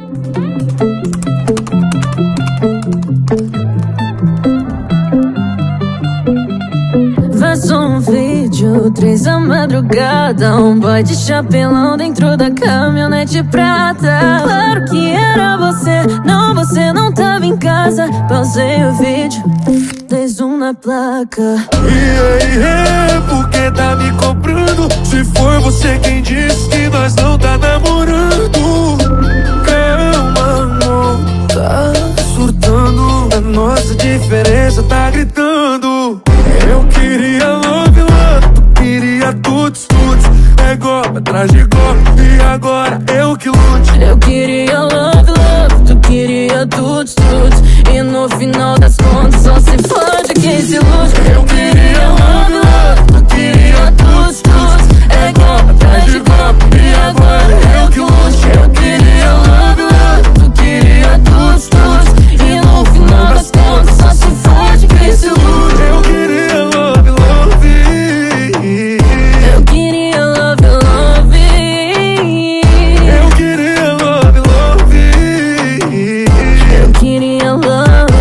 Vazou um vídeo, 3 da madrugada, um boy de chapelão dentro da caminhonete prata. Claro que era você não tava em casa. Pausei o vídeo, 3-1 na placa. Por que tá me cobrando? Se foi você quem disse que nós não tá namorando. Calma, amor, tá surtando. A nossa diferença tá gritando. Eu queria love, love, tu queria tuts, tuts. É golpe atrás de golpe, e agora eu que lute. Eu queria love, love, tu queria tuts, tuts. E no final das contas só se fode quem se ilude. Eu queria love, love, tu queria tuts, tuts. É golpe atrás de golpe, e agora eu que lute. Eu queria love, love, tu queria tuts, tuts. E no final das contas só se fode quem se ilude. Eu queria love, love. Eu queria love, love. Eu queria love, love. Eu queria love.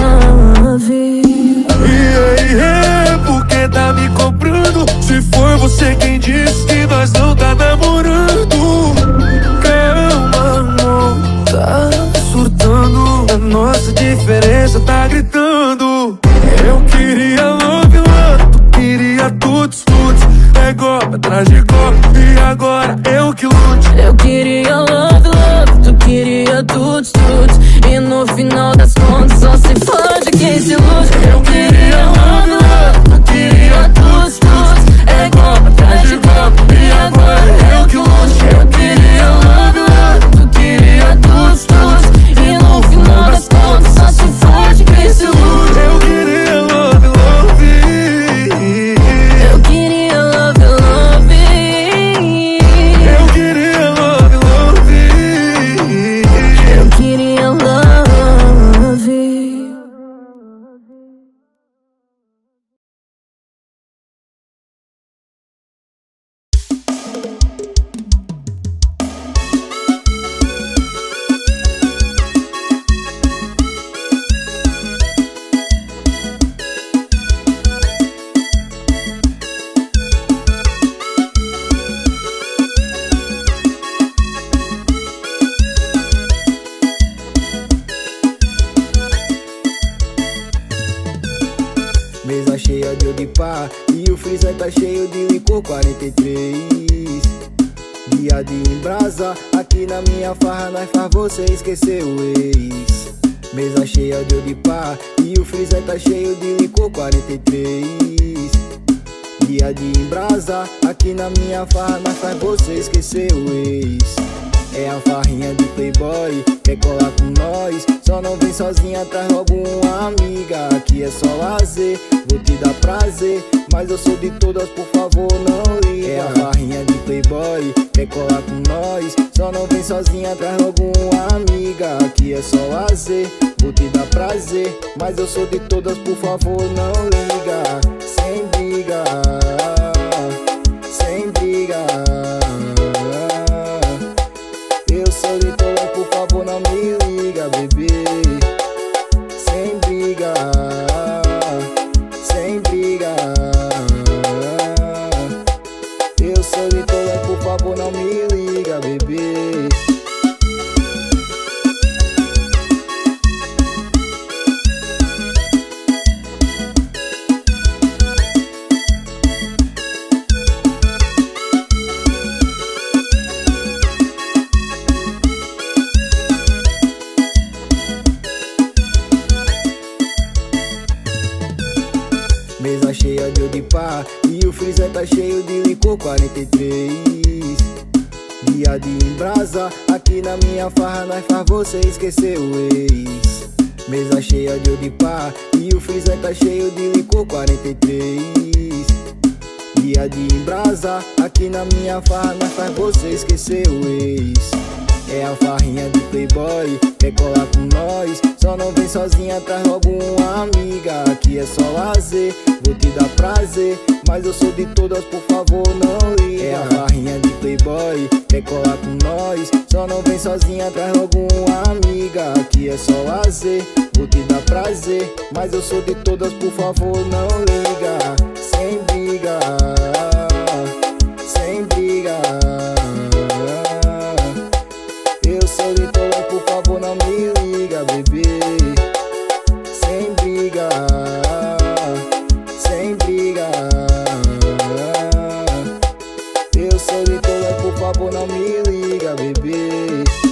Por que tá me cobrando? Se foi você quem disse que nós não tá namorando. Calma, amor, tá surtando. A nossa diferença tá gritando. Eu queria love, love, tu queria tuts, tuts. É golpe atrás de golpe, e agora eu que lute. Eu queria love, love, tu queria tuts, tuts. E no final das contas só se fode quem se ilude. Eu queria love, love, tu queria tuts, tuts. É golpe atrás de golpe, e agora eu que lute. Eu queria love, love, tu queria tuts, tuts. E no final das contas só se fode quem se ilude. Eu queria love, love. Eu queria love, love. Eu queria love, love. Eu queria love. Mesa cheia de odipá e o freezer tá cheio de licor 43. Dia de embrasa, aqui na minha farra nós faz você esquecer o ex. Mesa cheia de odipá e o freezer tá cheio de licor 43. Dia de embrasa, aqui na minha farra nós faz você esquecer o ex. É a farrinha de playboy, quer colar com nós, só não vem sozinha, traz logo uma amiga. Aqui é só lazer, vou te dar prazer, mas eu sou de todas, por favor não liga. É a farrinha de playboy, quer colar com nós, só não vem sozinha, traz logo uma amiga. Aqui é só lazer, vou te dar prazer, mas eu sou de todas, por favor não liga. Sem briga, sem briga. Eu sou de todas, por favor não me liga, bebê. Sem briga, sem briga. Eu sou de todas, por favor não me liga, bebê. Mesa cheia de odipá e o freezer tá cheio de licor 43. Dia de embrasa, aqui na minha farra nós faz você esquecer o ex. Mesa cheia de odipá e o freezer tá cheio de licor 43. Dia de embrasa, aqui na minha farra nós faz você esquecer o ex. É a farrinha de playboy, quer colar com nós, só não vem sozinha, traz logo uma amiga. Aqui é só lazer, vou te dar prazer, mas eu sou de todas, por favor não liga. É a farrinha de playboy, quer colar com nós, só não vem sozinha, traz logo uma amiga. Aqui é só lazer, vou te dar prazer, mas eu sou de todas, por favor não liga. Sem briga, sem briga, eu sou de todas, por favor não me liga, bebê. Sem briga, sem briga, eu sou de todas, por favor não me liga, bebê.